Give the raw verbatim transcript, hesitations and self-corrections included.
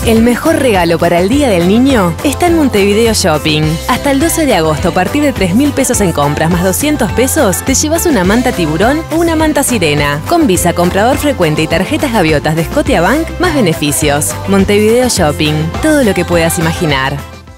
El mejor regalo para el Día del Niño está en Montevideo Shopping. Hasta el doce de agosto, a partir de tres mil pesos en compras más doscientos pesos, te llevas una manta tiburón o una manta sirena. Con Visa, comprador frecuente y tarjetas gaviotas de Scotiabank, más beneficios. Montevideo Shopping. Todo lo que puedas imaginar.